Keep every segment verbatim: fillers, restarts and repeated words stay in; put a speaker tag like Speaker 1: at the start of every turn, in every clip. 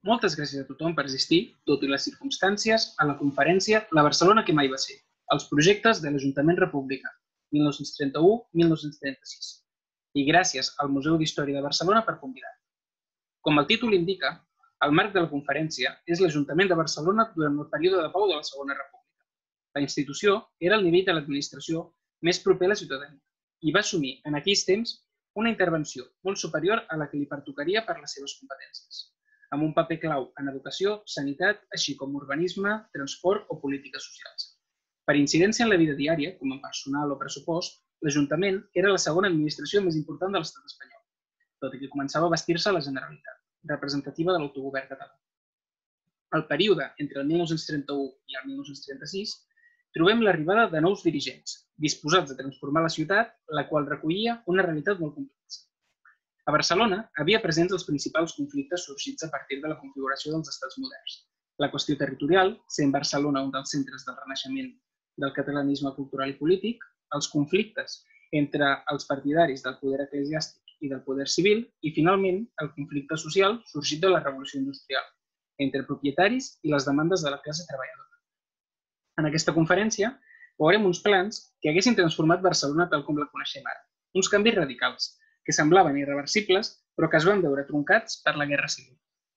Speaker 1: Moltes gràcies a tothom per assistir, tot i les circumstàncies, a la conferència La Barcelona que mai va ser, els projectes de l'Ajuntament Republicà, mil nou-cents trenta-u a mil nou-cents trenta-sis. I gràcies al Museu d'Història de Barcelona per convidar. Com el títol indica, el marc de la conferència és l'Ajuntament de Barcelona durant el període de pau de la Segona República. La institució era el nivell de l'administració més proper a la ciutadania i va assumir en aquells temps una intervenció molt superior a la que li pertocaria per les seves competències, amb un paper clau en educació, sanitat, així com urbanisme, transport o polítiques socials. Per incidència en la vida diària, com en personal o pressupost, l'Ajuntament era la segona administració més important de l'estat espanyol, tot i que començava a vestir-se la Generalitat, representativa de l'autogovern català. Al període entre el mil nou-cents trenta-u i el mil nou-cents trenta-sis trobem l'arribada de nous dirigents, disposats a transformar la ciutat, la qual recollia una realitat molt complexa. A Barcelona havia presents els principals conflictes sorgits a partir de la configuració dels estats moderns. La qüestió territorial, sent Barcelona un dels centres del renaixement del catalanisme cultural i polític, els conflictes entre els partidaris del poder eclesiàstic i del poder civil i, finalment, el conflicte social sorgit de la revolució industrial, entre propietaris i les demandes de la classe treballadora. En aquesta conferència veurem uns plans que haguessin transformat Barcelona tal com la coneixem ara, uns canvis radicals, que semblaven irreversibles, però que es van veure truncats per la Guerra Civil.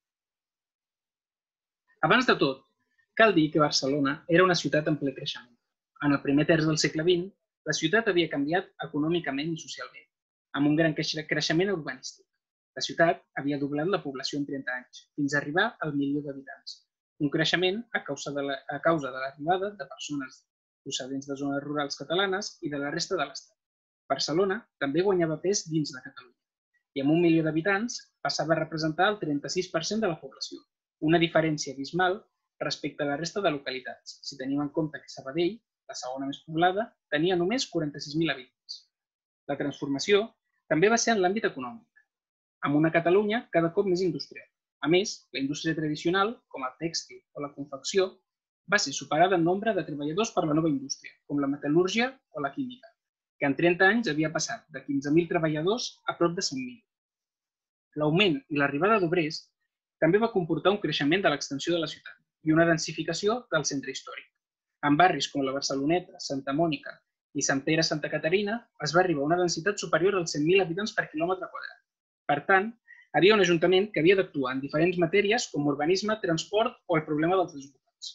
Speaker 1: Abans de tot, cal dir que Barcelona era una ciutat en ple creixement. En el primer terç del segle vint, la ciutat havia canviat econòmicament i socialment, amb un gran creixement urbanístic. La ciutat havia doblat la població en trenta anys, fins a arribar al milió d'habitants, un creixement a causa de l'arribada de persones procedents de zones rurals catalanes i de la resta de l'Estat. Barcelona també guanyava pes dins de Catalunya i amb un milió d'habitants passava a representar el trenta-sis per cent de la població, una diferència abismal respecte a la resta de localitats, si tenim en compte que Sabadell, la segona més poblada, tenia només quaranta-sis mil habitants. La transformació també va ser en l'àmbit econòmic, amb una Catalunya cada cop més industrial. A més, la indústria tradicional, com el tèxtil o la confecció, va ser superada en nombre de treballadors per la nova indústria, com la metal·lúrgia o la química, que en trenta anys havia passat de quinze mil treballadors a prop de cent mil. L'augment i l'arribada d'obrers també va comportar un creixement de l'extensió de la ciutat i una densificació del centre històric. En barris com la Barceloneta, Santa Mònica i Sant Pere Santa Caterina es va arribar a una densitat superior als cent mil habitants per quilòmetre quadrat. Per tant, hi havia un ajuntament que havia d'actuar en diferents matèries com urbanisme, transport o el problema dels desocupats.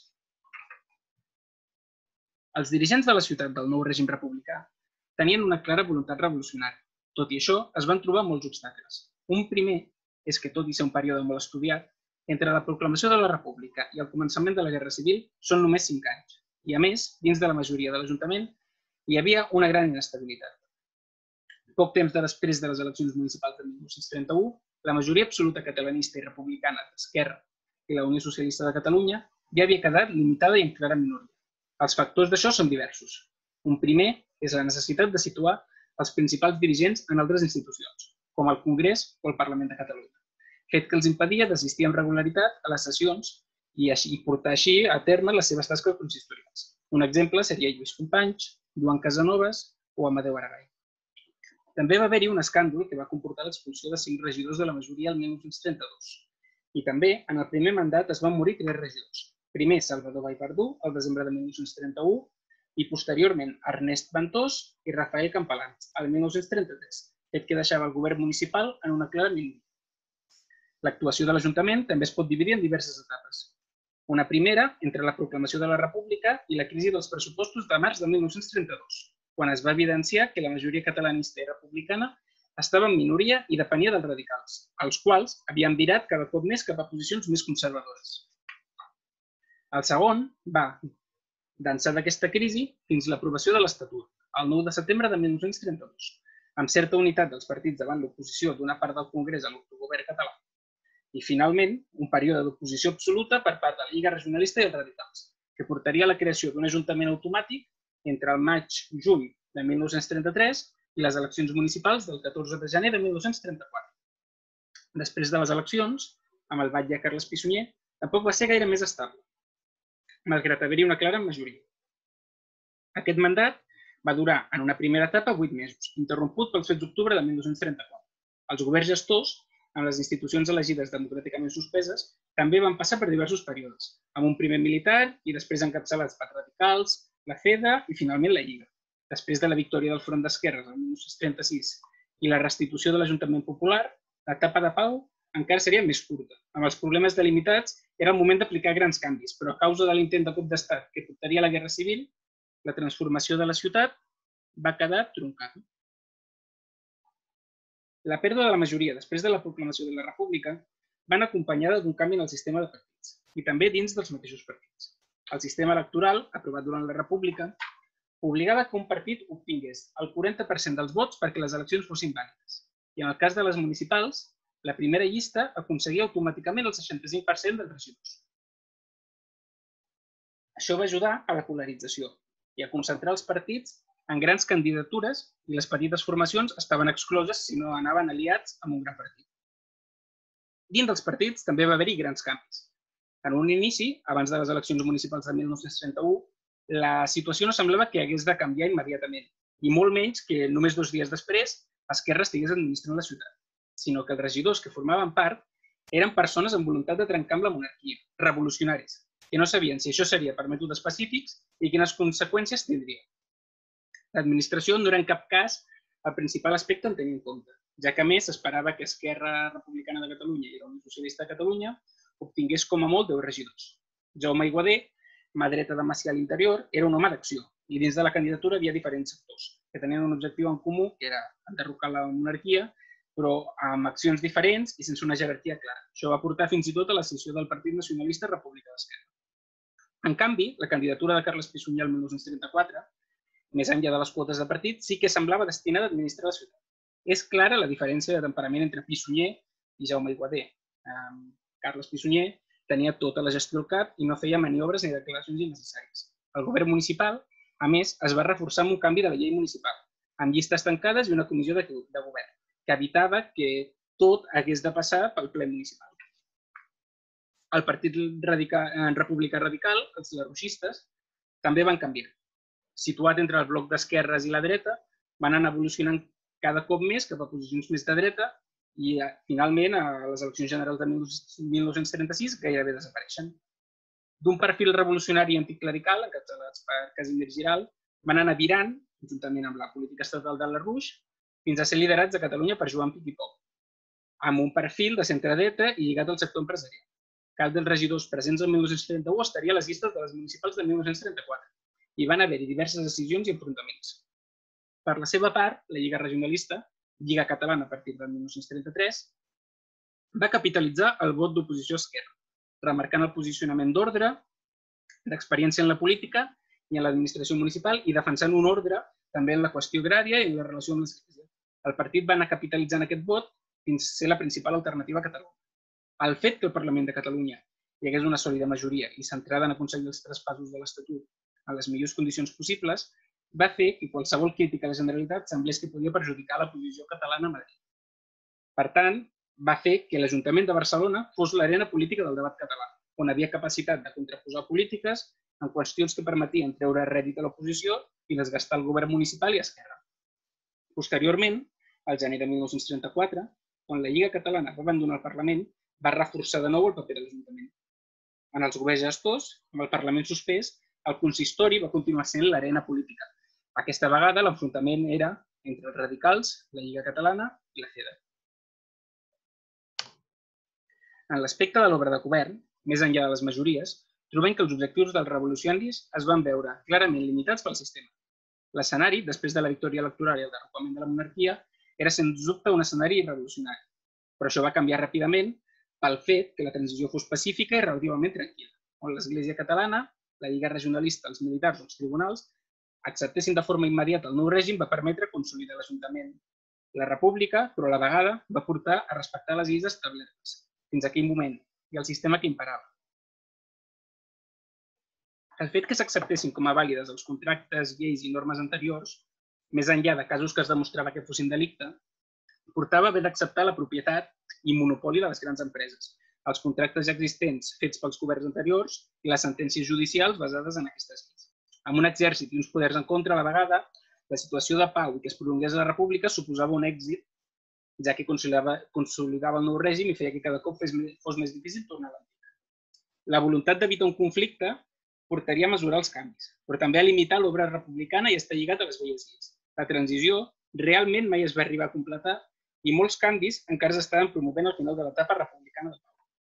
Speaker 1: Els dirigents de la ciutat del nou règim republicà tenien una clara voluntat revolucionària. Tot i això, es van trobar molts obstacles. Un primer és que, tot i ser un període molt estudiat, entre la proclamació de la República i el començament de la Guerra Civil són només cinc anys. I, a més, dins de la majoria de l'Ajuntament hi havia una gran inestabilitat. Poc temps després de les eleccions municipals de mil nou-cents trenta-u, la majoria absoluta catalanista i republicana d'Esquerra i la Unió Socialista de Catalunya ja havia quedat limitada i en clara minoria. Els factors d'això són diversos. Un primer és la necessitat de situar els principals dirigents en altres institucions, com el Congrés o el Parlament de Catalunya, fet que els impedia d'assistir amb regularitat a les sessions i portar així a terme les seves tasques consistorials. Un exemple seria Lluís Companys, Joan Casanovas o Amadeu Aragai. També va haver-hi un escàndol que va comportar l'expulsió de cinc regidors de la majoria el mil nou-cents trenta-dos. I també, en el primer mandat, es van morir tres regidors. Primer, Salvador Vallverdú, al desembre de mil nou-cents trenta-u, i posteriorment Ernest Ventós i Rafael Campalans, al mil nou-cents trenta-tres, fet que deixava el govern municipal en una clara minoria. L'actuació de l'Ajuntament també es pot dividir en diverses etapes. Una primera, entre la proclamació de la República i la crisi dels pressupostos de març de mil nou-cents trenta-dos, quan es va evidenciar que la majoria catalanista i republicana estava en minoria i depenia dels radicals, els quals havien virat cada cop més cap a posicions més conservadores. El segon va d'ençà d'aquesta crisi fins a l'aprovació de l'Estatut, el nou de setembre de mil nou-cents trenta-dos, amb certa unitat dels partits davant l'oposició d'una part del Congrés a l'autogovern català. I, finalment, un període d'oposició absoluta per part de la Lliga Regionalista i els radicals, que portaria a la creació d'un ajuntament automàtic entre el maig-juny de mil nou-cents trenta-tres i les eleccions municipals del catorze de gener de mil nou-cents trenta-quatre. Després de les eleccions, amb el batlle Carles Pi i Sunyer, tampoc va ser gaire més estable, malgrat haver-hi una clara majoria. Aquest mandat va durar, en una primera etapa, vuit mesos, interromput pels fets d'octubre de mil nou-cents trenta-quatre. Els governs gestors amb les institucions elegides democràticament suspeses, també van passar per diversos períodes, amb un primer militar i després encapçalats per radicals, la CEDA i finalment la Lliga. Després de la victòria del Front d'Esquerres el mil nou-cents trenta-sis i la restitució de l'Ajuntament Popular, l'etapa de pau encara seria més curta. Amb els problemes delimitats era el moment d'aplicar grans canvis, però a causa de l'intent de cop d'estat que portaria a la Guerra Civil, la transformació de la ciutat va quedar truncada. La pèrdua de la majoria després de la proclamació de la República van acompanyada d'un canvi en el sistema de partits i també dins dels mateixos partits. El sistema electoral, aprovat durant la República, obligava que un partit obtingués el quaranta per cent dels vots perquè les eleccions fossin vàlides. I en el cas de les municipals, la primera llista aconseguia automàticament el seixanta-cinc per cent dels regidors. Això va ajudar a la polarització i a concentrar els partits en grans candidatures i les petites formacions estaven excloses si no anaven aliats amb un gran partit. Dins dels partits també va haver-hi grans canvis. En un inici, abans de les eleccions municipals de mil nou-cents trenta-u, la situació no semblava que hagués de canviar immediatament, i molt menys que només dos dies després Esquerra estigués administrant la ciutat, sinó que els regidors que formaven part eren persones amb voluntat de trencar amb la monarquia, revolucionaris, que no sabien si això seria per mètodes pacífics i quines conseqüències tindria. L'administració no era en cap cas el principal aspecte en tenir en compte, ja que a més s'esperava que Esquerra Republicana de Catalunya i la Unió Socialista de Catalunya obtingués com a molt deu regidors. Jaume Aiguader, mà dreta de Macià a l'Interior, era un home d'acció i dins de la candidatura hi havia diferents sectors que tenien un objectiu en comú, que era enderrocar la monarquia, però amb accions diferents i sense una jerarquia clara. Això va portar fins i tot a l'escissió del Partit Nacionalista República d'Esquerra. En canvi, la candidatura de Carles Pi i Sunyer el mil nou-cents trenta-quatre, més enllà de les quotes de partit, sí que semblava destinada a administrar la ciutat. És clara la diferència de temperament entre Pi i Sunyer i Jaume Aiguader. Carles Pi i Sunyer tenia tota la gestió al cap i no feia maniobres ni declaracions innecessàries. El govern municipal, a més, es va reforçar amb un canvi de la llei municipal, amb llistes tancades i una comissió de govern, que evitava que tot hagués de passar pel ple municipal. El Partit Republicà Radical, els larouxistes, també van canviar. Situat entre el bloc d'esquerres i la dreta, van anar evolucionant cada cop més cap a posicions més de dreta i, finalment, a les eleccions generals de mil nou-cents trenta-sis gairebé desapareixen. D'un perfil revolucionari i anticlerical, encapçalats per Casimir Giral, van anar virant, juntament amb la política estatal de la Ruix, fins a ser liderats a Catalunya per Joan Pich i Pau, amb un perfil de centre-dreta i lligat al sector empresarial. Cap dels regidors presents el mil nou-cents trenta-u estaria a les llistes de les municipals de mil nou-cents trenta-quatre i van haver-hi diverses decisions i enfrontaments. Per la seva part, la Lliga Regionalista, Lliga Catalana a partir del mil nou-cents trenta-tres, va capitalitzar el vot d'oposició a Esquerra, remarcant el posicionament d'ordre, d'experiència en la política i en l'administració municipal i defensant un ordre també en la qüestió agrària i en la relació amb l'Església. El partit va anar capitalitzant aquest vot fins a ser la principal alternativa a Catalunya. El fet que el Parlament de Catalunya hi hagués una sòlida majoria i centrada en aconseguir els traspassos de l'Estatut en les millors condicions possibles va fer que qualsevol crítica a la Generalitat semblés que podia perjudicar la posició catalana a Madrid. Per tant, va fer que l'Ajuntament de Barcelona fos l'arena política del debat català, on havia capacitat de contraposar polítiques en qüestions que permetien treure rèdit a l'oposició i desgastar el govern municipal i Esquerra. Posteriorment, al gener de mil nou-cents trenta-quatre, quan la Lliga Catalana va abandonar el Parlament, va reforçar de nou el paper de l'Ajuntament. En els governs gestors, amb el Parlament suspès, el consistori va continuar sent l'arena política. Aquesta vegada l'enfrontament era entre els radicals, la Lliga Catalana i la CEDA. En l'aspecte de l'obra de govern, més enllà de les majories, trobem que els objectius dels revolucionaris es van veure clarament limitats pel sistema. L'escenari, després de la victòria electoral i el derrocament de la monarquia, era sens dubte un escenari revolucionari, però això va canviar ràpidament pel fet que la transició fos pacífica i relativament tranquil·la, on l'Església Catalana, la Lliga Regionalista, els militars o els tribunals acceptessin de forma immediata el nou règim va permetre consolidar l'Ajuntament. La República, però a la vegada, va portar a respectar les lleis establertes fins a aquell moment i el sistema que imperava. El fet que s'acceptessin com a vàlides els contractes, lleis i normes anteriors, més enllà de casos que es demostrava que fossin delicte, portava a haver d'acceptar la propietat i monopoli de les grans empreses, els contractes ja existents fets pels governs anteriors i les sentències judicials basades en aquestes lleis. Amb un exèrcit i uns poders en contra, a la vegada, la situació de pau i que es prolongués la República suposava un èxit ja que consolidava el nou règim i feia que cada cop fos més difícil tornar a l'antic. La voluntat d'evitar un conflicte portaria a mesurar els canvis, però també a limitar l'obra republicana i estar lligat a les velles lleis. La transició realment mai es va arribar a completar i molts canvis encara s'estaven promovent al final de l'etapa republicana de Pau.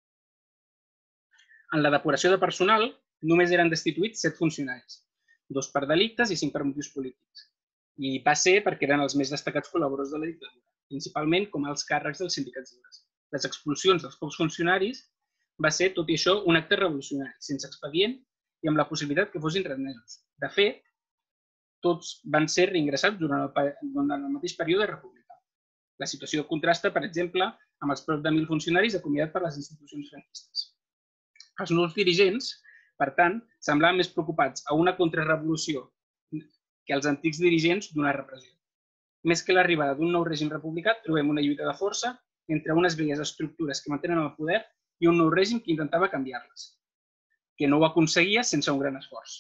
Speaker 1: En la depuració de personal només eren destituïts set funcionaris, dos per delictes i cinc per motius polítics. I va ser perquè eren els més destacats col·laboradors de la dictadura, principalment com a alts càrrecs dels sindicats lliures. Les expulsions dels pocs funcionaris va ser, tot i això, un acte revolucionari, sense expedient i amb la possibilitat que fossin readmesos. De fet, tots van ser reingressats durant el mateix període republicà. La situació contrasta, per exemple, amb els prop de mil funcionaris acomiadats per les institucions franquistes. Els nous dirigents, per tant, semblaven més preocupats a una contrarrevolució que els antics dirigents d'una repressió. Més que l'arribada d'un nou règim republicà, trobem una lluita de força entre unes velles estructures que mantenen el poder i un nou règim que intentava canviar-les, que no ho aconseguia sense un gran esforç.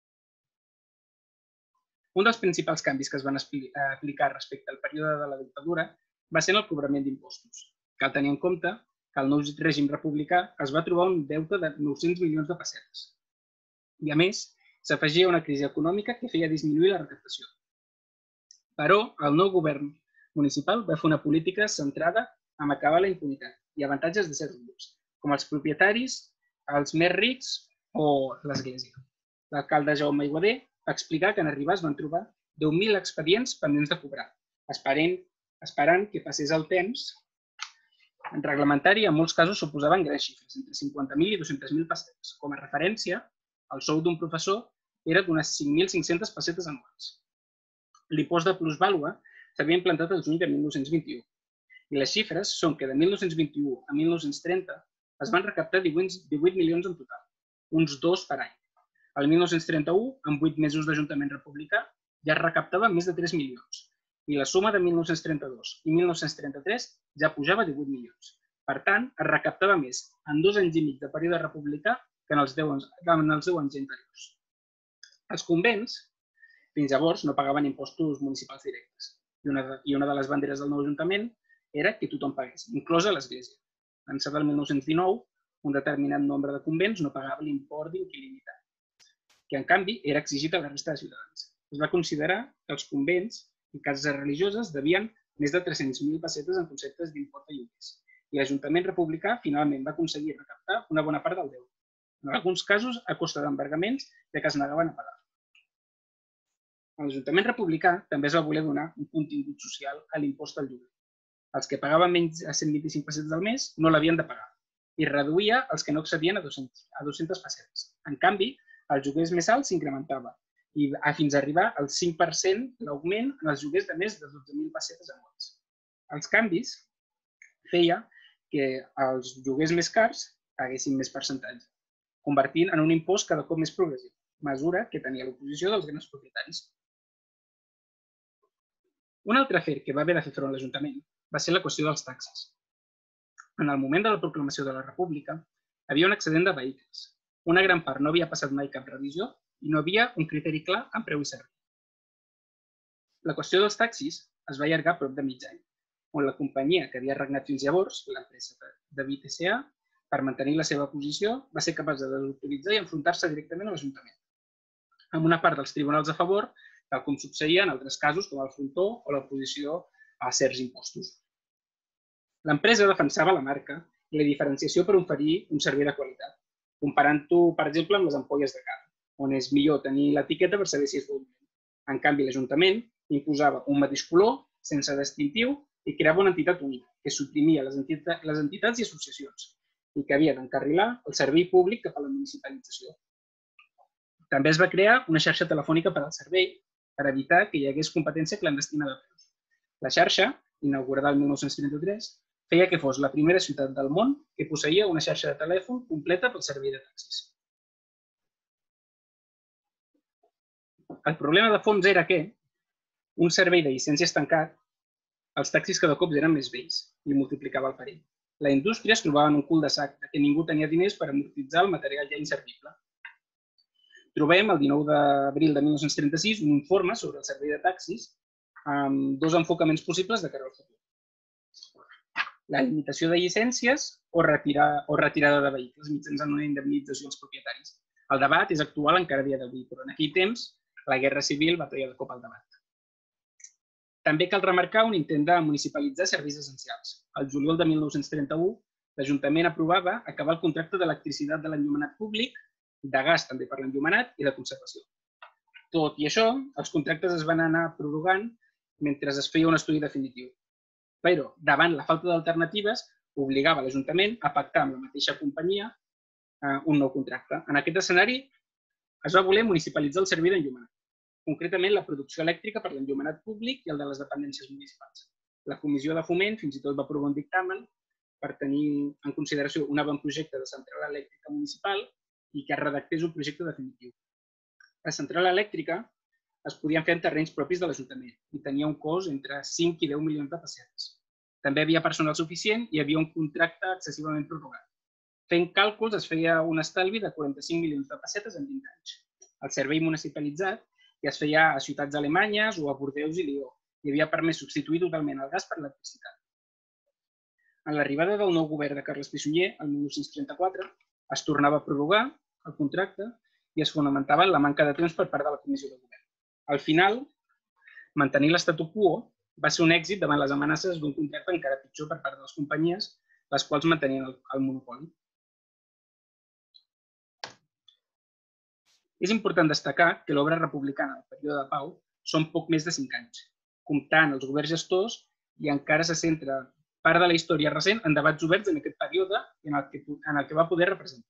Speaker 1: Un dels principals canvis que es van aplicar respecte al període de la dictadura va ser en el cobrament d'impostos. Cal tenir en compte que el nou règim republicà es va trobar un deute de nou-cents milions de pessetes. I, a més, s'afegia una crisi econòmica que feia disminuir la recaptació. Però el nou govern municipal va fer una política centrada en acabar la impunitat i avantatges de certs grups, com els propietaris, els més rics o l'Església. L'alcalde Jaume Aiguader va explicar que en arribar es van trobar deu mil expedients pendents de cobrar, esperant que passés el temps. En reglamentari, en molts casos suposaven grans xifres, entre cinquanta mil i dues-centes mil pessetes. Com a referència, el sou d'un professor era d'unes cinc mil cinc-centes pessetes anuals. L'impost de plusvàlua s'havia implantat el juny de mil nou-cents vint-i-u i les xifres són que de mil nou-cents vint-i-u a mil nou-cents trenta es van recaptar divuit milions en total, uns dos per any. El mil nou-cents trenta-u, amb vuit mesos d'Ajuntament republicà, ja es recaptava més de tres milions i la suma de mil nou-cents trenta-dos i mil nou-cents trenta-tres ja pujava a divuit milions. Per tant, es recaptava més en dos anys i mig de període republicà que en els deu anys anteriors. Els convents, fins llavors, no pagaven impostos municipals directes i una de les banderes del nou Ajuntament era que tothom pagués, inclosa l'Església. L'ençat del mil nou-cents dinou, un determinat nombre de convents no pagava l'import d'inquilinitat, que en canvi era exigit a la resta de ciutadans. Es va considerar que els convents i cases religioses devien més de tres-cents mil pessetes en conceptes d'import de lloguers i l'Ajuntament republicà finalment va aconseguir recaptar una bona part del deute, en alguns casos a costa d'embargaments ja que es negaven a pagar. L'Ajuntament republicà també es va voler donar un contingut social a l'impost al lloguer. Els que pagaven menys a cent vint-i-cinc pessetes al mes no l'havien de pagar i reduïa els que no accedien a dues-centes pessetes. En canvi, els lloguers més alts s'incrementava i fins a arribar al cinc per cent l'augment en els lloguers de més de dotze mil pessetes anuals. Els canvis feia que els lloguers més cars paguessin més percentatge, convertint en un impost cada cop més progressiu, mesura que tenia l'oposició dels grans propietaris. Un altre afer que va haver de fer front a l'Ajuntament va ser la qüestió dels taxes. En el moment de la proclamació de la República, havia un excedent de vehicles. Una gran part no havia passat mai cap revisió i no havia un criteri clar en preu i servei. La qüestió dels taxis es va allargar prop de mig any, on la companyia que havia regnat fins llavors, l'empresa David S A, per mantenir la seva posició, va ser capaç de desautoritzar i enfrontar-se directament a l'Ajuntament, amb una part dels tribunals a favor, tal com succeïa en altres casos com el frontó o l'oposició a certs impostos. L'empresa defensava la marca i la diferenciació per oferir un servei de qualitat, comparant-ho, per exemple, amb les ampolles de carn, on és millor tenir l'etiqueta per saber si és dolent. En canvi, l'Ajuntament imposava un mateix color, sense distintiu, i creava una entitat única, que suprimia les entitats i associacions i que havia d'encarrilar el servei públic cap a la municipalització. També es va crear una xarxa telefònica per al servei per evitar que hi hagués competència clandestina de preus. La xarxa, inaugurada el mil nou-cents trenta-tres, feia que fos la primera ciutat del món que posseïa una xarxa de telèfon completa pel servei de taxis. El problema de fons era que, un servei de llicències tancat, els taxis cada cop eren més vells i multiplicava el perill. La indústria es trobava en un cul de sac, que ningú tenia diners per amortitzar el material ja inservible. Trobem el dinou d'abril de mil nou-cents trenta-sis un informe sobre el servei de taxis amb dos enfocaments possibles de cara al futur. la limitació de llicències o, retirar, o retirada de vehicles mitjançant una indemnització als propietaris. El debat és actual encara a dia d'avui, però en aquell temps la Guerra Civil va treure de cop al debat. També cal remarcar un intent de municipalitzar serveis essencials. El juliol de mil nou-cents trenta-u, l'Ajuntament aprovava acabar el contracte d'electricitat de l'enllumenat públic, de gas també per l'enllumenat i de conservació. Tot i això, els contractes es van anar prorrogant mentre es feia un estudi definitiu. Però, davant la falta d'alternatives, obligava l'Ajuntament a pactar amb la mateixa companyia un nou contracte. En aquest escenari es va voler municipalitzar el servei d'enllumenat, concretament la producció elèctrica per l'enllumenat públic i el de les dependències municipals. La Comissió de Foment fins i tot va aprovar un dictamen per tenir en consideració un avantprojecte de central elèctrica municipal i que es redactés un projecte definitiu. La central elèctrica es podien fer en terrenys propis de l'Ajuntament i tenia un cost entre cinc i deu milions de pessetes. També hi havia personal suficient i hi havia un contracte excessivament prorrogat. Fent càlculs es feia un estalvi de quaranta-cinc milions de pessetes en vint anys. El servei municipalitzat ja es feia a ciutats alemanyes o a Bordeus i Lió i havia permès substituir totalment el gas per l'electricitat. En l'arribada del nou govern de Carles Pi i Sunyer, el mil nou-cents trenta-quatre, es tornava a prorrogar el contracte i es fonamentava en la manca de temps per part de la Comissió de Govern. Al final, mantenir l'estatu quo va ser un èxit davant les amenaces d'un contracte encara pitjor per part de les companyies, les quals mantenien el monopoli. És important destacar que l'obra republicana del període de pau són poc més de cinc anys, comptant els governs gestors i encara se centra part de la història recent en debats oberts en aquest període en el que, en el que va poder representar.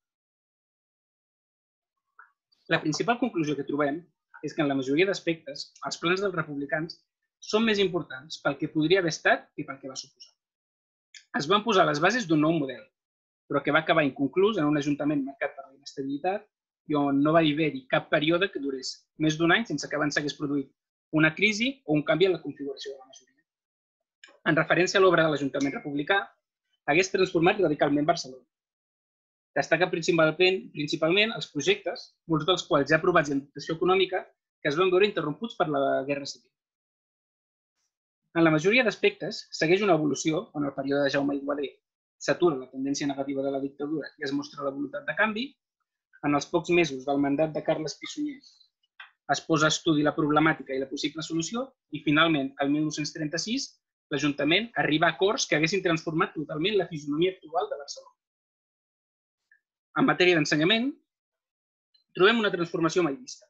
Speaker 1: La principal conclusió que trobem és que en la majoria d'aspectes els plans dels republicans són més importants pel que podria haver estat i pel que va suposar. Es van posar les bases d'un nou model, però que va acabar inconclús en un ajuntament marcat per la inestabilitat i on no va haver-hi cap període que durés més d'un any sense que abans s'hagués produït una crisi o un canvi en la configuració de la majoria. En referència a l'obra de l'Ajuntament republicà, hagués transformat radicalment Barcelona. Destaca principalment els projectes, molts dels quals ja aprovats en dotació econòmica, que es van veure interromputs per la Guerra Civil. En la majoria d'aspectes, segueix una evolució on el període de Jaume Aiguader s'atura la tendència negativa de la dictadura i es mostra la voluntat de canvi. En els pocs mesos del mandat de Carles Pi i Sunyer es posa a estudi la problemàtica i la possible solució i, finalment, el mil nou-cents trenta-sis, l'Ajuntament arriba a acords que haguessin transformat totalment la fisonomia actual de Barcelona. En matèria d'ensenyament, trobem una transformació mai vista.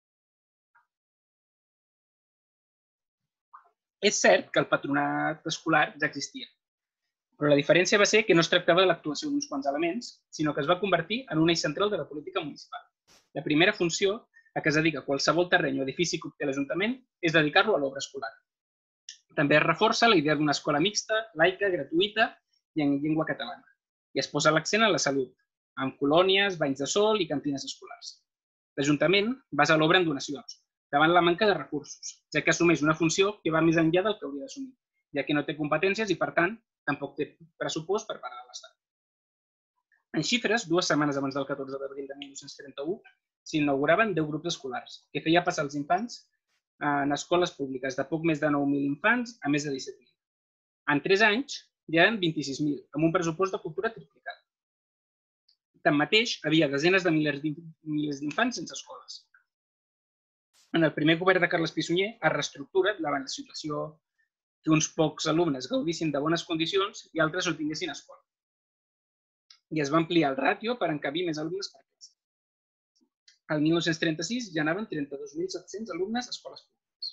Speaker 1: És cert que el patronat escolar ja existia, però la diferència va ser que no es tractava de l'actuació d'uns quants elements, sinó que es va convertir en un eix central de la política municipal. La primera funció a què es dedica qualsevol terreny o edifici que obté l'Ajuntament és dedicar-lo a l'obra escolar. També es reforça la idea d'una escola mixta, laica, gratuïta i en llengua catalana. I es posa l'accent en la salut, amb colònies, banys de sol i cantines escolars. L'Ajuntament basa l'obra en donacions, davant la manca de recursos, ja que assumeix una funció que va més enllà del que hauria d'assumir, ja que no té competències i, per tant, tampoc té pressupost per part de l'Estat. En xifres, dues setmanes abans del catorze d'abril de mil nou-cents trenta-u, s'inauguraven deu grups escolars, que feia passar els infants en escoles públiques de poc més de nou mil infants a més de disset mil. En tres anys ja eren vint-i-sis mil, amb un pressupost de cultura triplicat. Tanmateix, hi havia desenes de milers d'infants sense escoles. En el primer govern de Carles Pi i Sunyer es reestructura davant la situació que uns pocs alumnes gaudissin de bones condicions i altres no tinguessin escola. I es va ampliar el ràtio per encabir més alumnes per classe. El mil nou-cents trenta-sis ja anaven trenta-dos mil set-cents alumnes a escoles públiques.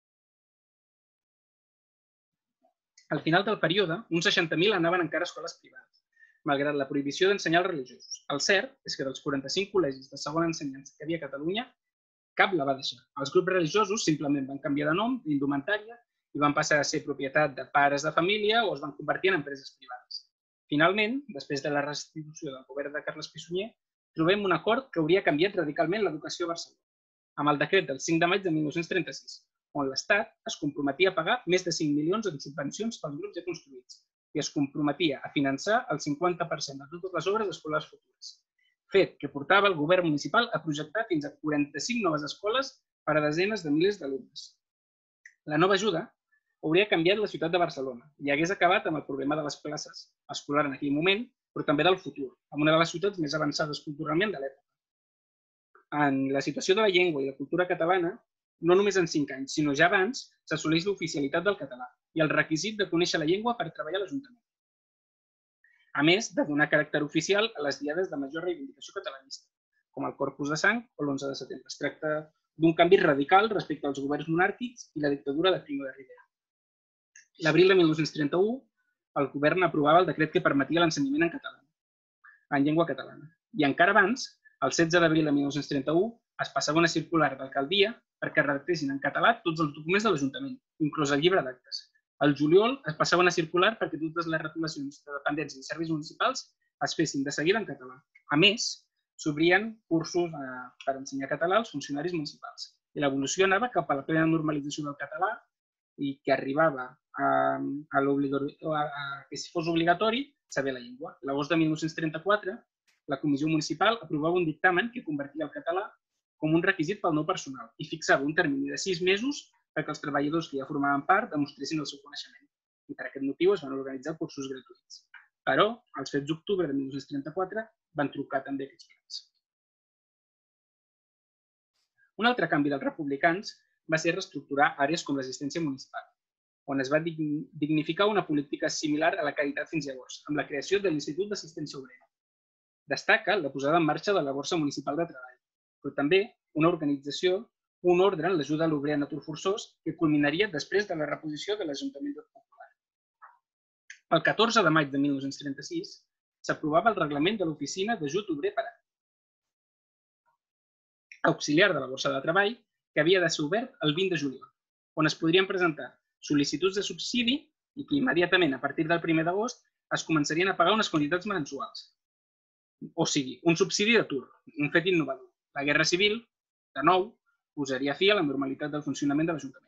Speaker 1: Al final del període, uns seixanta mil anaven encara a escoles privades, malgrat la prohibició d'ensenyar els religiosos. El cert és que dels quaranta-cinc col·legis de segona ensenyança que hi havia a Catalunya, cap la va deixar. Els grups religiosos simplement van canviar de nom, d'indumentària, i van passar a ser propietat de pares de família o es van convertir en empreses privades. Finalment, després de la restitució del govern de Carles Pi i Sunyer, trobem un acord que hauria canviat radicalment l'educació a Barcelona, amb el decret del cinc de maig de mil nou-cents trenta-sis, on l'Estat es comprometia a pagar més de cinc milions en subvencions pels grups ja construïts i es comprometia a finançar el cinquanta per cent de totes les obres escolars futures, fet que portava el govern municipal a projectar fins a quaranta-cinc noves escoles per a desenes de milers d'alumnes. La nova ajuda hauria canviat la ciutat de Barcelona i hagués acabat amb el problema de les places escolar en aquell moment, però també del futur, amb una de les ciutats més avançades culturalment de l'època. En la situació de la llengua i la cultura catalana, no només en cinc anys, sinó ja abans, s'assoleix l'oficialitat del català i el requisit de conèixer la llengua per treballar a l'Ajuntament. A més de donar caràcter oficial a les diades de major reivindicació catalanista, com el Corpus de Sang o l'onze de setembre. Es tracta d'un canvi radical respecte als governs monàrquics i la dictadura de Primo de Rivera. L'abril de mil nou-cents trenta-u, el govern aprovava el decret que permetia l'ensenyament en català, en llengua catalana. I encara abans, el setze d'abril de mil nou-cents trenta-u, es passava una circular d'alcaldia perquè redactessin en català tots els documents de l'Ajuntament, inclòs el llibre d'actes. Al juliol es passava una circular perquè totes les retolacions de dependències i serveis municipals es fessin de seguida en català. A més, s'obrien cursos per ensenyar català als funcionaris municipals. I l'evolució anava cap a la plena normalització del català i que arribava a que si fos obligatori saber la llengua. A l'agost de mil nou-cents trenta-quatre, la Comissió Municipal aprovava un dictamen que convertia el català com un requisit pel nou personal i fixava un termini de sis mesos perquè els treballadors que ja formaven part demostressin el seu coneixement. I per aquest motiu es van organitzar cursos gratuïts. Però, els fets d'octubre de mil nou-cents trenta-quatre van truncar també aquests plans. Un altre canvi dels republicans va ser reestructurar àrees com l'assistència municipal, on es va dignificar una política similar a la caritat fins llavors, amb la creació de l'Institut d'Assistència Obrera. Destaca la posada en marxa de la Borsa Municipal de Treball, però també una organització, un ordre en l'ajuda a l'obrer en atur forçós que culminaria després de la reposició de l'Ajuntament Popular. El catorze de maig de mil nou-cents trenta-sis s'aprovava el reglament de l'Oficina d'Ajut Obrer Parat, auxiliar de la Borsa de Treball, que havia de ser obert el vint de juliol, on es podrien presentar sol·licituds de subsidi i que immediatament, a partir del primer d'agost, es començarien a pagar unes quantitats mensuals. O sigui, un subsidi d'atur, un fet innovador. La Guerra Civil, de nou, posaria fi a la normalitat del funcionament de l'Ajuntament.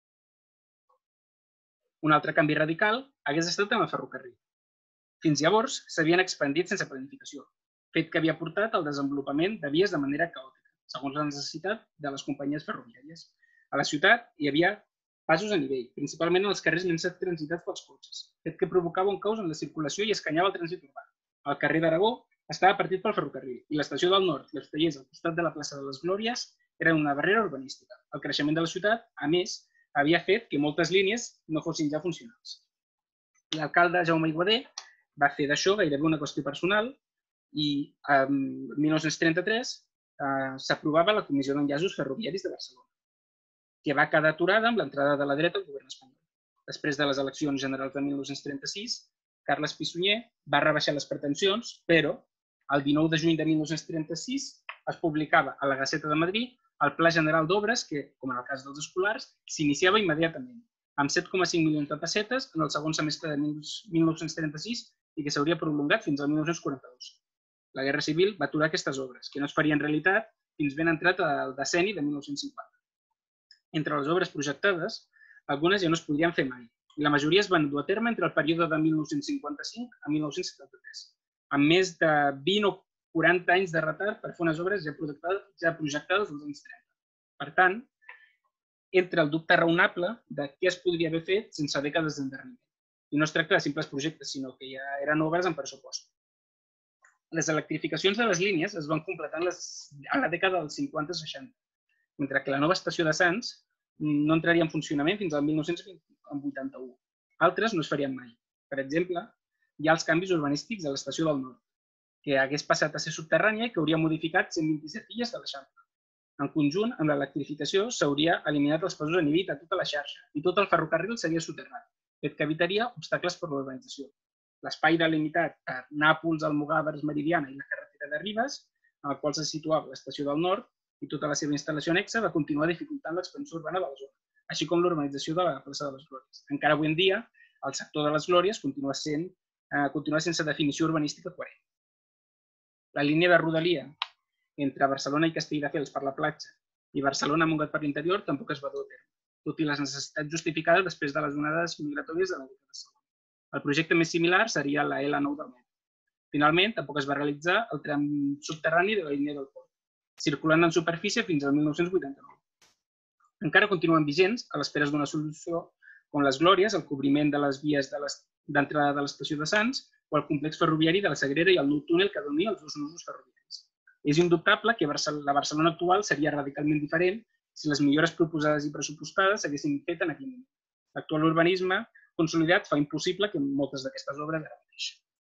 Speaker 1: Un altre canvi radical hagués estat amb el ferrocarril. Fins llavors s'havien expandit sense planificació, fet que havia portat al desenvolupament de vies de manera caòtica, segons la necessitat de les companyies ferroviàries. A la ciutat hi havia passos a nivell, principalment en els carrers menys transitats pels cotxes, fet que provocava un caos en la circulació i escanyava el trànsit urbà. El carrer d'Aragó estava partit pel ferrocarril i l'estació del Nord i els tallers al costat de la plaça de les Glòries eren una barrera urbanística. El creixement de la ciutat, a més, havia fet que moltes línies no fossin ja funcionals. L'alcalde Jaume Aiguader va fer d'això gairebé una qüestió personal i en mil nou-cents trenta-tres s'aprovava la Comissió d'Enllaços Ferroviaris de Barcelona, que va quedar aturada amb l'entrada de la dreta al govern espanyol. Després de les eleccions generals de mil nou-cents trenta-sis, Carles Pi i Sunyer va rebaixar les pretensions, però el dinou de juny de mil nou-cents trenta-sis es publicava a la Gaceta de Madrid el Pla General d'Obres que, com en el cas dels escolars, s'iniciava immediatament, amb set coma cinc milions de pessetes en el segon semestre de mil nou-cents trenta-sis i que s'hauria prolongat fins al mil nou-cents quaranta-dos. La Guerra Civil va aturar aquestes obres, que no es farien realitat fins ben entrat al decenni de mil nou-cents cinquanta. Entre les obres projectades, algunes ja no es podrien fer mai, i la majoria es van dur a terme entre el període de mil nou-cents cinquanta-cinc a mil nou-cents setanta-tres, amb més de vint o quaranta anys de retard per fer unes obres ja projectades als anys trenta. Per tant, entra el dubte raonable de què es podria haver fet sense dècades d'endarreriment. I no es tracta de simples projectes, sinó que ja eren obres en pressupost. Les electrificacions de les línies es van completar a la dècada dels cinquanta seixanta, mentre que la nova estació de Sants no entraria en funcionament fins al mil nou-cents vuitanta-u. Altres no es farien mai. Per exemple, hi ha els canvis urbanístics a l'estació del Nord, que hagués passat a ser subterrània i que hauria modificat cent vint-i-set illes de l'Eixample. En conjunt, amb l'electrificació s'hauria eliminat els passos a nivell de tota la xarxa i tot el ferrocarril seria soterrat, fet que evitaria obstacles per l'urbanització. L'espai delimitat per Nàpols, Almogàvers, Meridiana i la carretera de Ribes, en el qual se situava l'estació del Nord i tota la seva instal·lació anexa, va continuar dificultant l'expansió urbana de la zona, així com l'urbanització de la plaça de les Glòries. Encara avui en dia, el sector de les Glòries continua sent continua sense definició urbanística coherent. La línia de rodalia entre Barcelona i Castelldefels per la platja i Barcelona-Montgat per l'interior tampoc es va dur a terme, tot i les necessitats justificades després de les onades migratòries de la dècada següent. El projecte més similar seria la L nou del metro. Finalment, tampoc es va realitzar el tram subterrani de la línia del port, circulant en superfície fins al mil nou-cents vuitanta-nou. Encara continuen vigents, a l'espera d'una solució, com les Glòries, el cobriment de les vies d'entrada de l'estació de Sants o el complex ferroviari de la Sagrera i el nou túnel que doni els dos nusos ferroviaris. És indubtable que la Barcelona actual seria radicalment diferent si les millores proposades i pressupostades s'haguessin fet en aquell moment. L'actual urbanisme consolidat fa impossible que moltes d'aquestes obres ara mateix.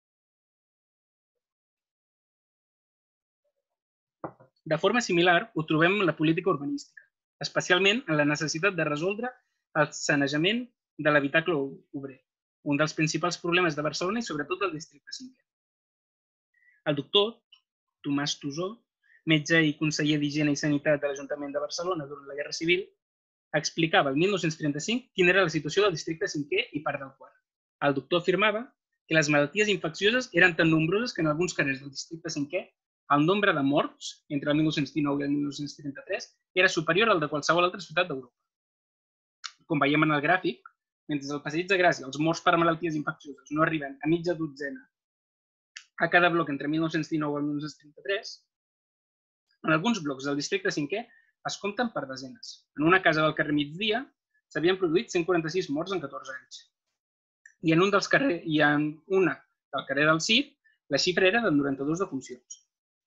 Speaker 1: De forma similar, ho trobem en la política urbanística, especialment en la necessitat de resoldre el sanejament de l'habitacle obrer, un dels principals problemes de Barcelona i sobretot del districte cinquè. El doctor Tomàs Tusó, metge i conseller d'Higiene i Sanitat de l'Ajuntament de Barcelona durant la Guerra Civil, explicava el mil nou-cents trenta-cinc quina era la situació del districte cinquè i part del quart. El doctor afirmava que les malalties infeccioses eren tan nombroses que en alguns carrers del districte cinquè el nombre de morts entre el mil nou-cents dinou i el mil nou-cents trenta-tres era superior al de qualsevol altra ciutat d'Europa. Com veiem en el gràfic, mentre al Passeig de Gràcia els morts per malalties infeccioses no arriben a mitja dotzena a cada bloc entre mil nou-cents dinou i el mil nou-cents trenta-tres, en alguns blocs del districte cinquè es compten per desenes. En una casa del carrer Migdia s'havien produït cent quaranta-sis morts en catorze anys. I en, un dels carrer, i en una del carrer del Cid, la xifra era de noranta-dues defuncions.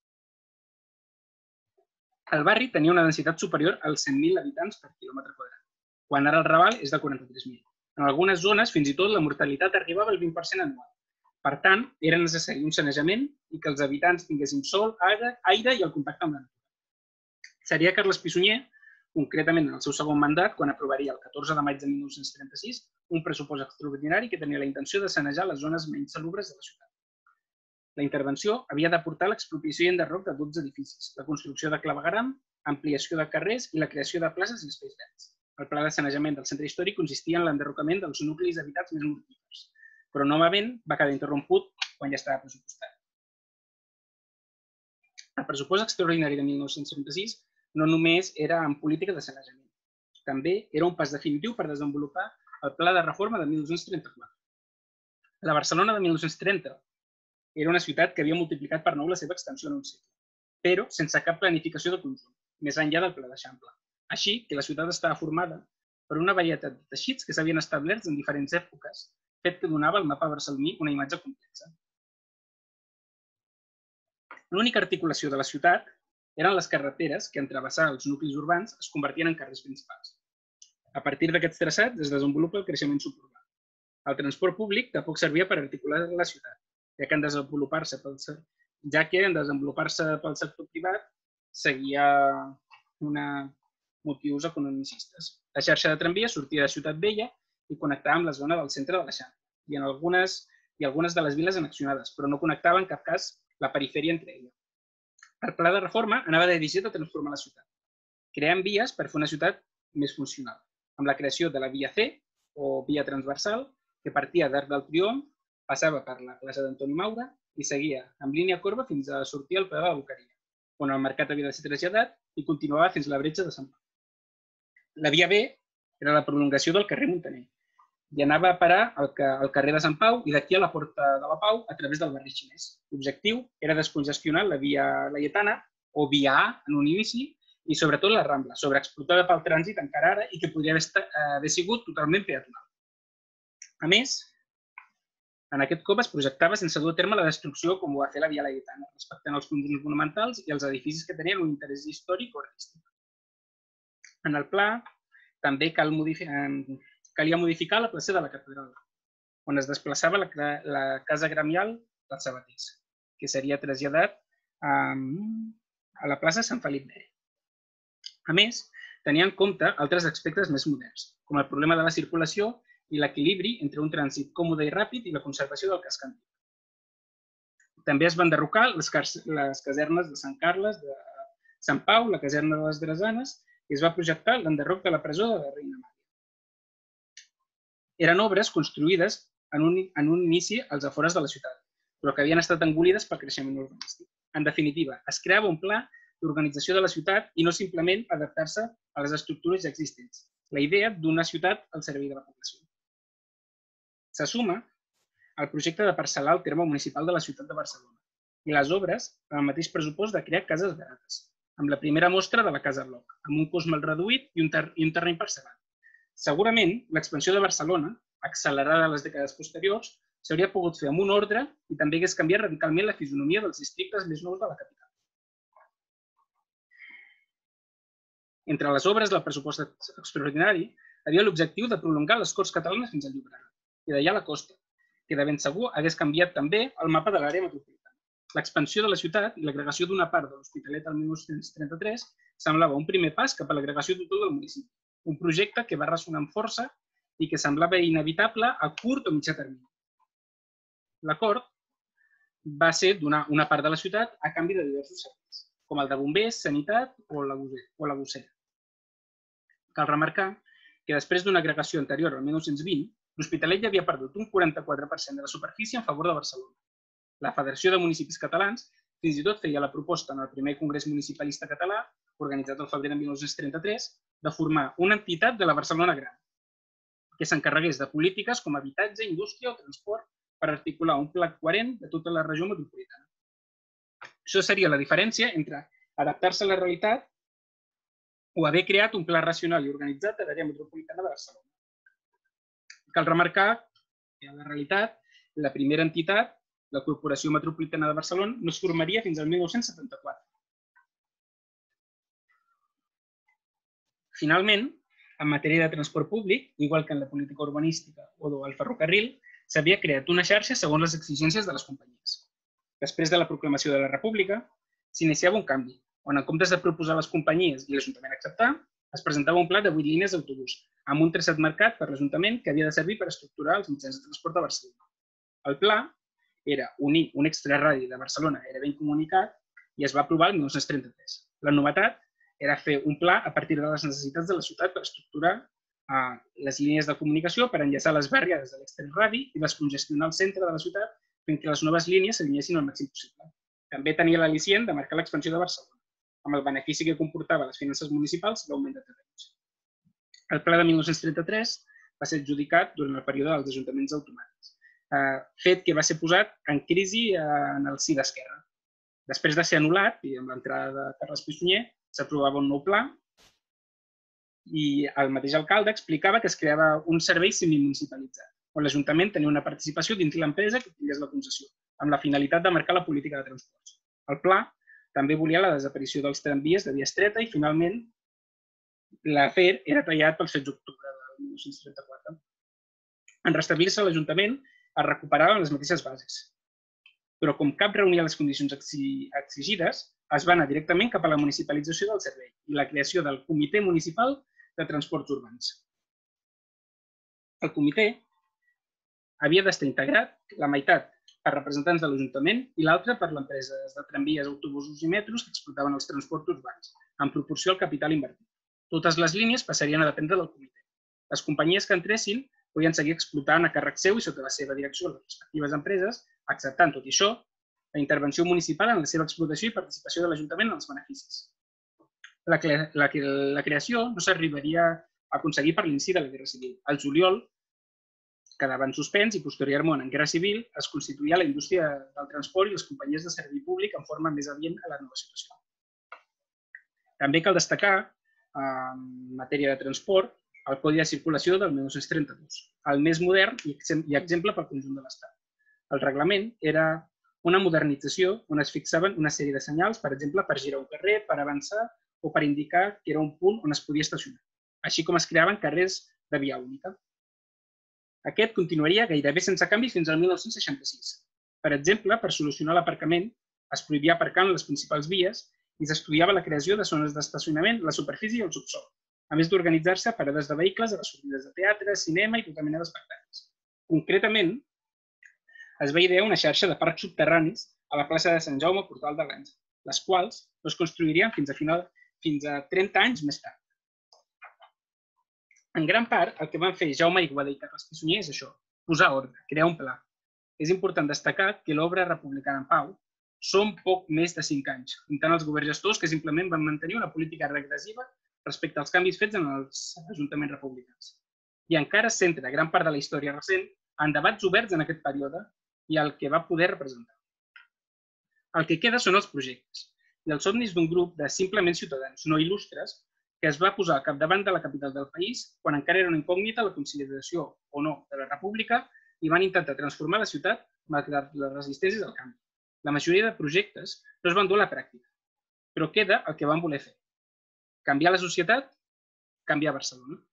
Speaker 1: El barri tenia una densitat superior als cent mil habitants per quilòmetre quadrat, quan ara el Raval és de quaranta-tres mil. En algunes zones, fins i tot, la mortalitat arribava al vint per cent anual. Per tant, era necessari un sanejament i que els habitants tinguessin sol, aire i el contacte amb la natura. Seria Carles Pissunyer, concretament en el seu segon mandat, quan aprovaria el catorze de maig de mil nou-cents trenta-sis un pressupost extraordinari que tenia la intenció de sanejar les zones menys salubres de la ciutat. La intervenció havia de portar l'expropiació i enderroc de dotze edificis, la construcció de clavegueram, ampliació de carrers i la creació de places i espais verds. El pla de sanejament del centre històric consistia en l'enderrocament dels nuclis habitats més mortífers, però novament va quedar interromput quan ja estava pressupostat. El pressupost extraordinari de mil nou-cents trenta-sis no només era en política de sanejament, també era un pas definitiu per desenvolupar el pla de reforma de mil nou-cents trenta-quatre. La Barcelona de mil nou-cents trenta era una ciutat que havia multiplicat per nou la seva extensió en un segle, però sense cap planificació de conjunt, més enllà del Pla d'Eixample. Així que la ciutat estava formada per una varietat de teixits que s'havien establert en diferents èpoques, fet que donava al mapa barceloní una imatge complexa. L'única articulació de la ciutat eren les carreteres que, en travessar els nuclis urbans, es convertien en carrers principals. A partir d'aquests traçats es desenvolupa el creixement suburbà. El transport públic tampoc servia per articular la ciutat, ja que en desenvolupar-se pel, ja que en desenvolupar-se pel sector privat seguia una motius economicistes. La xarxa de tramvies sortia de Ciutat Vella i connectava amb la zona del centre de l'Eixample i en algunes, i algunes de les viles annexionades, però no connectava en cap cas la perifèria entre elles. El pla de reforma anava dirigit a transformar la ciutat, creant vies per fer una ciutat més funcional, amb la creació de la via C, o via transversal, que partia d'Arc del Triomf, passava per la plaça d'Antoni Maura i seguia amb línia corba fins a sortir al Pla de la Boqueria, on el mercat havia de ser traslladat i continuava fins a la bretxa de Sant Pau. La via B era la prolongació del carrer Muntaner i anava a parar al carrer de Sant Pau i d'aquí a la Porta de la Pau a través del barri xinès. L'objectiu era descongestionar la via Laietana, o via A en un inici, i sobretot la Rambla, sobreexplotada pel trànsit encara ara i que podria haver sigut totalment peatonal. A més, en aquest cop es projectava sense dur a terme la destrucció com ho va fer la via Laietana, respectant els conjunts monumentals i els edificis que tenien un interès històric o artístic. En el pla també cal modificar, calia modificar la plaça de la Catedral, on es desplaçava la, la casa gremial dels Sabaters, que seria traslladat a, a la plaça Sant Felip Neri. A més, tenia en compte altres aspectes més moderns, com el problema de la circulació i l'equilibri entre un trànsit còmode i ràpid i la conservació del casc antic. També es van enderrocar les, les casernes de Sant Carles, de Sant Pau, la caserna de les Drasanes, i es va projectar l'enderroc de la presó de la Reina Amàlia. Eren obres construïdes en un, en un inici als afores de la ciutat, però que havien estat engolides pel creixement urbanístic. En definitiva, es creava un pla d'organització de la ciutat i no simplement adaptar-se a les estructures ja existents, la idea d'una ciutat al servei de la població. Se suma al projecte de parcel·lar el terme municipal de la ciutat de Barcelona i les obres amb el mateix pressupost de crear cases barates, amb la primera mostra de la Casa Bloc, amb un cost molt reduït i un, ter i un terreny parcel·lat. Segurament, l'expansió de Barcelona, accelerada a les dècades posteriors, s'hauria pogut fer amb un ordre i també hagués canviat radicalment la fisonomia dels districtes més nous de la capital. Entre les obres del pressupost extraordinari havia l'objectiu de prolongar les Corts Catalanes fins al Llobregat i d'allà a la costa, que de ben segur hagués canviat també el mapa de l'àrea metropolitana. L'expansió de la ciutat i l'agregació d'una part de l'Hospitalet el mil nou-cents trenta-tres semblava un primer pas cap a l'agregació total del municipi, un projecte que va ressonar amb força i que semblava inevitable a curt o mitjà termini. L'acord va ser donar una part de la ciutat a canvi de diversos serveis, com el de bombers, sanitat o la gossera. Cal remarcar que després d'una agregació anterior al mil nou-cents vint, l'Hospitalet ja havia perdut un quaranta-quatre per cent de la superfície en favor de Barcelona. La Federació de Municipis Catalans fins i tot feia la proposta en el primer Congrés Municipalista Català, organitzat el febrer de mil nou-cents trenta-tres, de formar una entitat de la Barcelona Gran, que s'encarregués de polítiques com habitatge, indústria o transport per articular un pla coherent de tota la regió metropolitana. Això seria la diferència entre adaptar-se a la realitat o haver creat un pla racional i organitzat de l'àrea metropolitana de Barcelona. Cal remarcar que en la realitat la primera entitat, la Corporació Metropolitana de Barcelona, no es formaria fins al mil nou-cents setanta-quatre. Finalment, en matèria de transport públic, igual que en la política urbanística o del ferrocarril, s'havia creat una xarxa segons les exigències de les companyies. Després de la proclamació de la República, s'iniciava un canvi, on en comptes de proposar les companyies i l'Ajuntament acceptar, es presentava un pla de vuit línies d'autobús, amb un traçat marcat per l'Ajuntament que havia de servir per estructurar els mitjans de transport de Barcelona. El pla era unir un extraradi de Barcelona gairebé incomunicat i es va aprovar el mil nou-cents trenta-tres. La novetat era fer un pla a partir de les necessitats de la ciutat per estructurar les línies de comunicació per enllaçar les barriades de l'extraradi i descongestionar el centre de la ciutat fent que les noves línies s'alineessin al màxim possible. També tenia l'al·licient de marcar l'expansió de Barcelona, amb el benefici que comportava a les finances municipals l'augment de terrenys. El pla de mil nou-cents trenta-tres va ser adjudicat durant el període dels ajuntaments automàtics, fet que va ser posat en crisi en el si d'Esquerra. Després de ser anul·lat, i amb l'entrada de Carles Pisunyer, s'aprovava un nou pla i el mateix alcalde explicava que es creava un servei semimunicipalitzat, on l'Ajuntament tenia una participació dins l'empresa que tingués la concessió, amb la finalitat de marcar la política de transports. El pla també volia la desaparició dels tramvies de via estreta i, finalment, l'afer era tallat pel set d'octubre del mil nou-cents trenta-quatre. En restablir-se a l'Ajuntament es recuperaven les mateixes bases, però com cap reunia les condicions exigides, es va anar directament cap a la municipalització del servei i la creació del Comitè Municipal de Transports Urbans. El comitè havia d'estar integrat, la meitat per representants de l'Ajuntament i l'altra per l'empresa de tramvies, autobusos i metros que explotaven els transports urbans, en proporció al capital invertit. Totes les línies passarien a dependre del comitè. Les companyies que entressin podien seguir explotant a càrrec seu i sota la seva direcció les respectives empreses, acceptant, tot i això, la intervenció municipal en la seva explotació i participació de l'Ajuntament en els beneficis. La, la, la creació no s'arribaria a aconseguir per l'inici de la Guerra Civil. Al juliol quedava en suspens i posteriorment en Guerra Civil es constituïa la indústria del transport i les companyies de servei públic en forma més adient a la nova situació. També cal destacar, en matèria de transport, el Codi de Circulació del mil nou-cents trenta-dos, el més modern i exemple pel conjunt de l'Estat. El reglament era una modernització on es fixaven una sèrie de senyals, per exemple, per girar un carrer, per avançar o per indicar que era un punt on es podia estacionar, així com es creaven carrers de via única. Aquest continuaria gairebé sense canvis fins al mil nou-cents seixanta-sis. Per exemple, per solucionar l'aparcament, es prohibia aparcar en les principals vies i s'estudiava la creació de zones d'estacionament a la superfície i al subsòl, a més d'organitzar-se parades de vehicles a les sortides de teatre, cinema i tota mena d'espectacles. Concretament, es va idear una xarxa de parcs subterranis a la plaça de Sant Jaume, Portal de l'Ange, les quals no es construirien fins a, final, fins a trenta anys més tard. En gran part, el que van fer Jaume Aiguada i Carles Pisunyer és això, posar ordre, crear un pla. És important destacar que l'obra republicana en pau són poc més de cinc anys, comptant els governs gestors que simplement van mantenir una política regressiva respecte als canvis fets en els ajuntaments republicans. I encara es centra gran part de la història recent en debats oberts en aquest període i el que va poder representar. El que queda són els projectes i els somnis d'un grup de simplement ciutadans no il·lustres que es va posar al capdavant de la capital del país quan encara era una incògnita la consolidació o no de la república i van intentar transformar la ciutat malgrat les resistències al canvi. La majoria de projectes no es van dur a la pràctica, però queda el que van voler fer. Canviar la societat, canviar Barcelona.